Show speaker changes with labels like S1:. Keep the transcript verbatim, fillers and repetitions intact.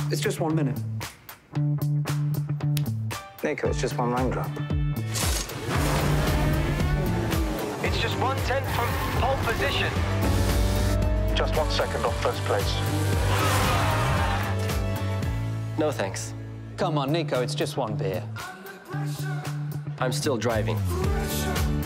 S1: It's just one minute. Nico, it's just one raindrop.
S2: It's just one-tenth from pole position.
S3: Just one second off first place.
S2: No, thanks.
S4: Come on, Nico, it's just one beer.
S2: I'm still driving.